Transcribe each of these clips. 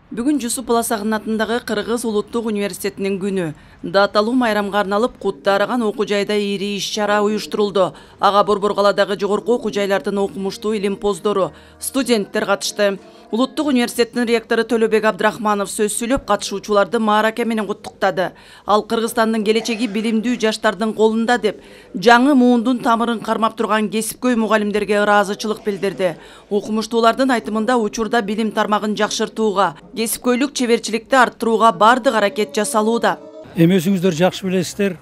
Бүгін Жусуп Баласағын атындағы Қырғыз Улуттук университетінің күні. Даталуу майрамга арналып Куттараган окуу жайда ири иш-чара уюштурулду. Ага Борбор каладагы жогорку окуу жайлардын окумуштуу илимпоздору, студенттер катышты. Улуттук университеттин ректору Төлөбек Абдрахманов сөз сүйлөп, катышуучуларды маарака менен куттуктады. Ал Кыргызстандын келечеги билимдүү жаштардын колунда деп, жаңы муундун тамырын кармап турган кесипкөй мугалимдерге ыраазычылык билдирди. Окумуштуулардын айтымында учурда билим тармагын жакшыртууга, кесипкөйлүк чеберчиликти арттырууга бардык аракет жасалууда. Эми өзүңүздөр жакшы билесиздер,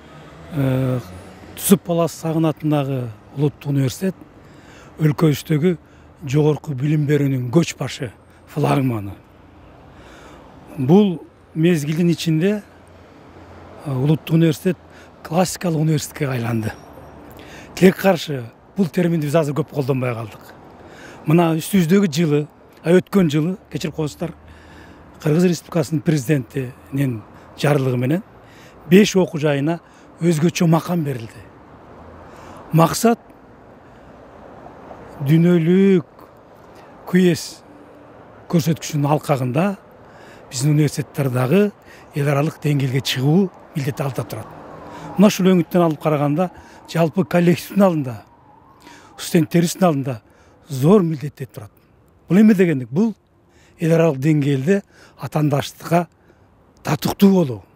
Жусуп Баласағын атындагы Улуттук университет өлкөбүздөгү жогорку билим берүүнүн көч башы, флагманы. Бул мезгилдин ичинде Улуттук университет классикалык университетке айланды. Тилек каршы бул терминди биз азыр көп колдонбой калдык. Мына үстүбүздөгү жылы, өткөн жылы, кечирип коесуздар, Кыргыз Республикасынын президентинин жарлыгы менен 5 окуу жайына өзгөчө макам берилди. Максат дүйнөлүк күйес көрсөткүчүнүн алкагында биздин университеттердагы эл аралык деңгээлге чыгуу милдети алдыда турат. Мына ушул өңүттөн алып караганда жалпы коллективдин алдында, студенттерибиздин алдында зор милдеттер турат. Бул эме дегендик? Бул эл аралык деңгээлде атаандаштыкка татыктуу болуу.